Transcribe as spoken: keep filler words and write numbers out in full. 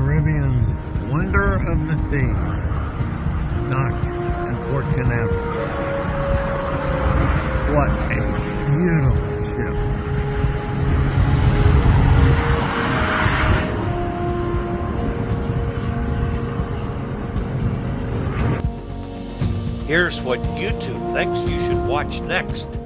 Caribbean's wonder of the seas, docked in Port Canaveral. What a beautiful ship. Here's what YouTube thinks you should watch next.